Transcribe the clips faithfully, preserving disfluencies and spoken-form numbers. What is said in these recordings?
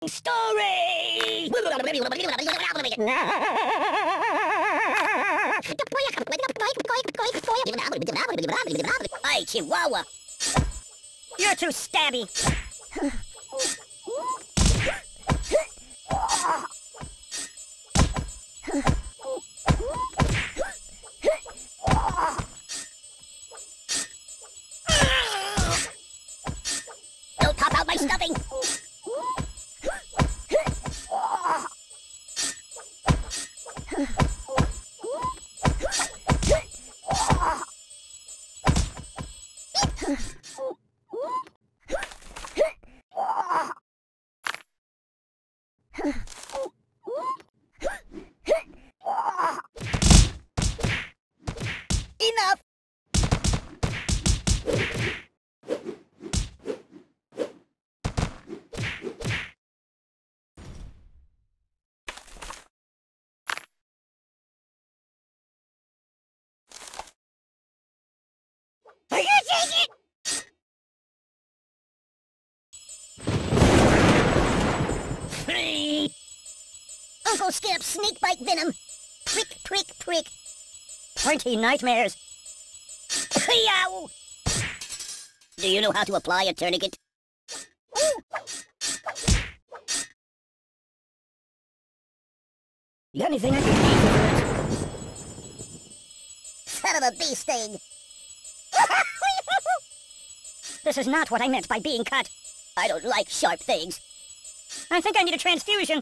Story! Hey, Chihuahua! You're too stabby! Don't pop out my stuffing! Enough! Are you taking it? Uncle Skip, snake bite venom. Prick, prick, prick. Pointy nightmares. Yow! Do you know how to apply a tourniquet? You got anything I can do for it? Son of a bee sting! This is not what I meant by being cut. I don't like sharp things. I think I need a transfusion.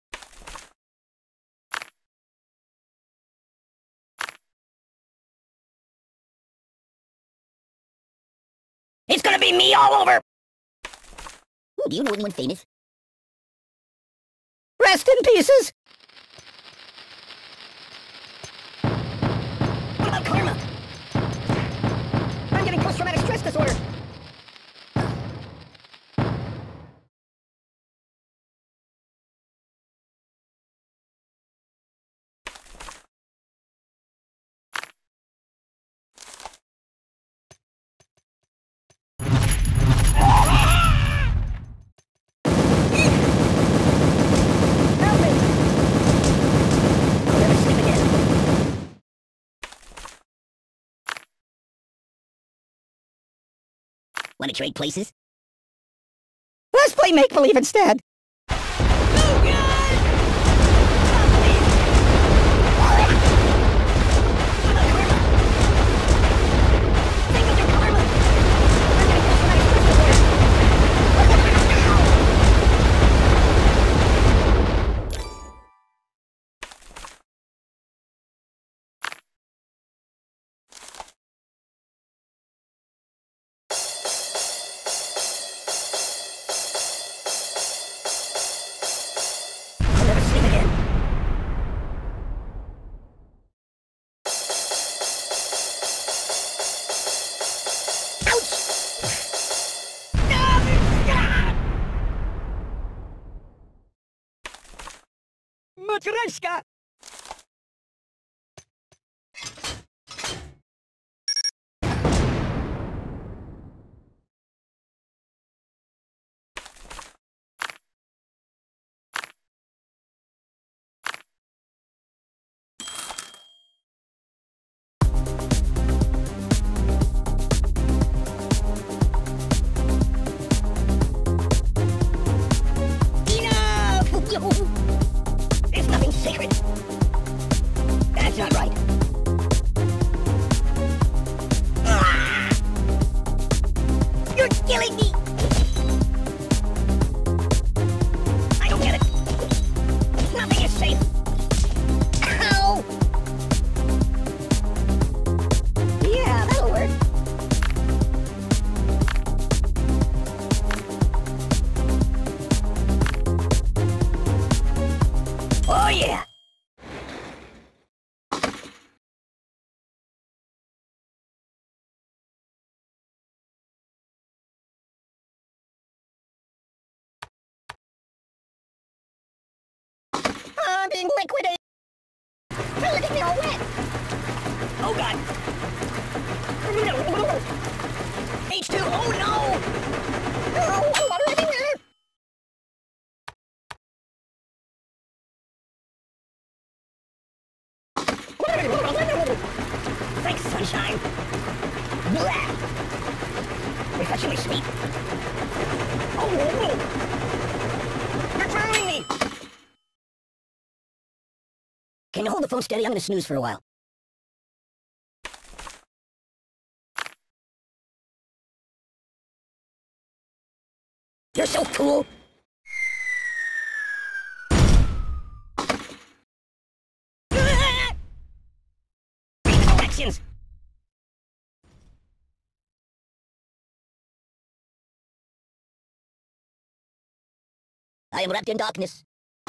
It's gonna be me all over! Ooh, do you know anyone famous? Rest in pieces! What about karma? I'm getting post-traumatic stress disorder! Want to trade places? Let's play make-believe instead! Oh, God! Think of your karma! I'm getting post-traumatic stress Matryoshka! There's nothing sacred. That's not right. Ah! You're killing me! I don't get it. Nothing is safe. Ow! Yeah, that'll work. Oh yeah! I'm being liquidated! Look at me all wet! Oh God! H two O, no! speed. Oh, oh, oh. You're drowning me! Can you hold the phone steady? I'm gonna snooze for a while. You're so cool! Elections! I am wrapped in darkness.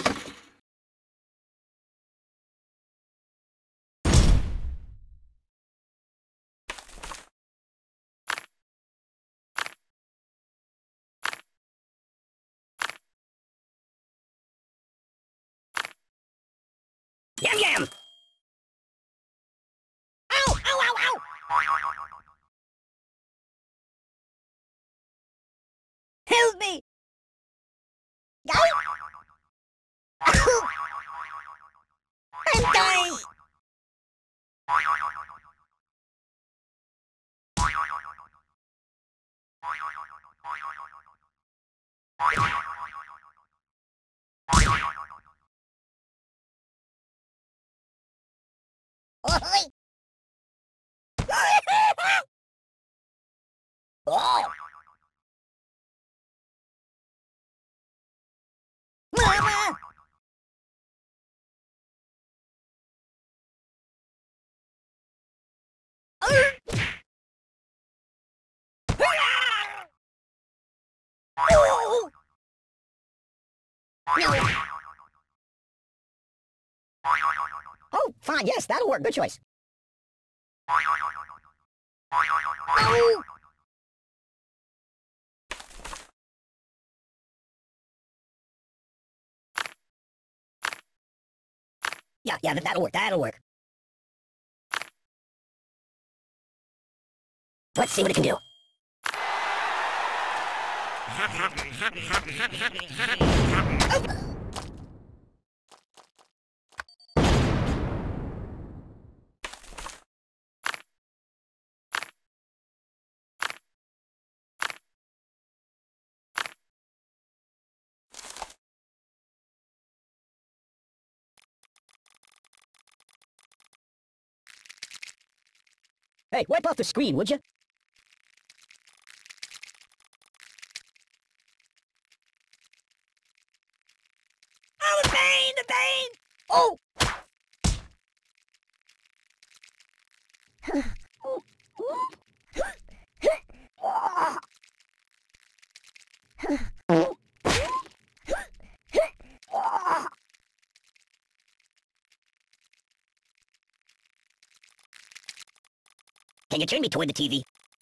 Yam yam! Ow! Ow! Ow! Ow! Help me! Ow! Ow! I'm dying! Oi! Oh! Mama! Oh! No. Oh, fine, yes, that'll work. Good choice. Oh! Yeah, yeah, that'll work. That'll work. Let's see what it can do. Oh. Hey, wipe off the screen, would you? Oh, the pain, the pain! Oh! Can you turn me toward the T V?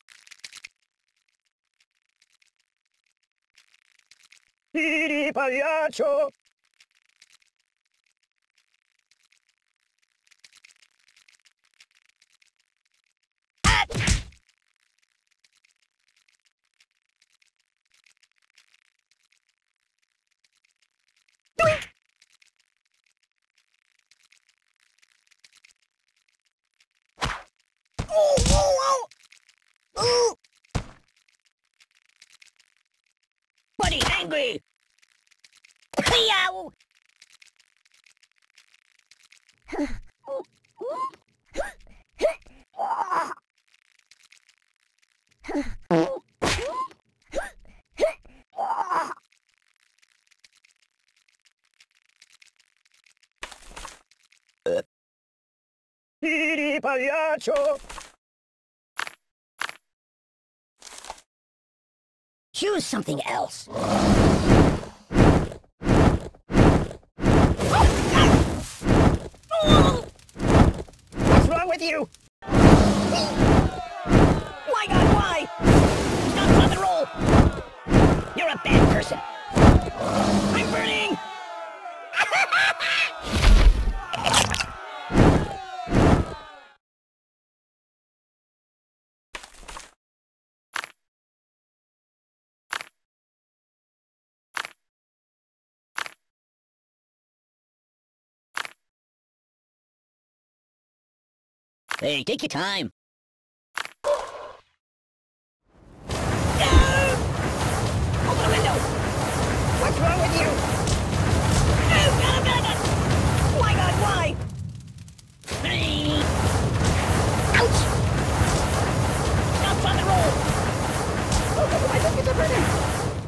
Piri pagliaccio! Ah! Doink! Oh, oh, oh! Ooh! Buddy, angry! Yow! Piri pagliaccio! Choose something else. What's wrong with you? My God, why? Stop on the roll! You're a bad person. I'm burning! Hey, take your time. No!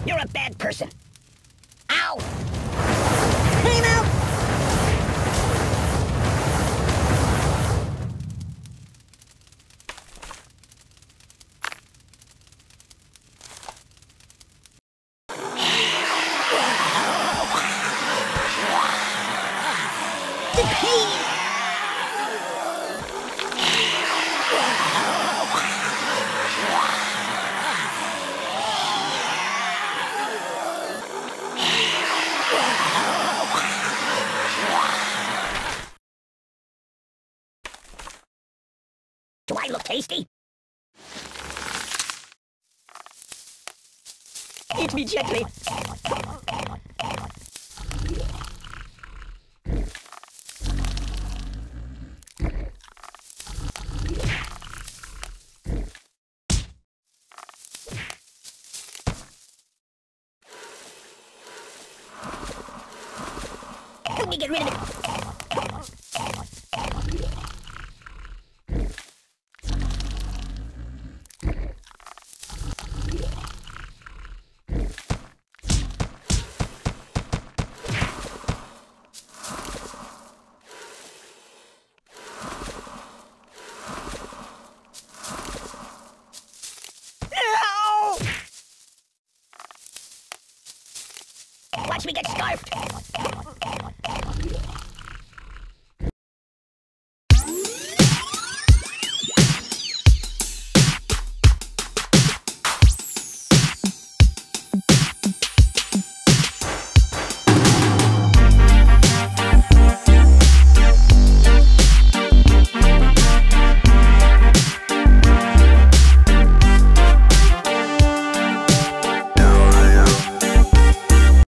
You're a bad person. Ow! Time out! The pain! Do I look tasty? Eat me gently. Help me get rid of it. Watch me get scarfed!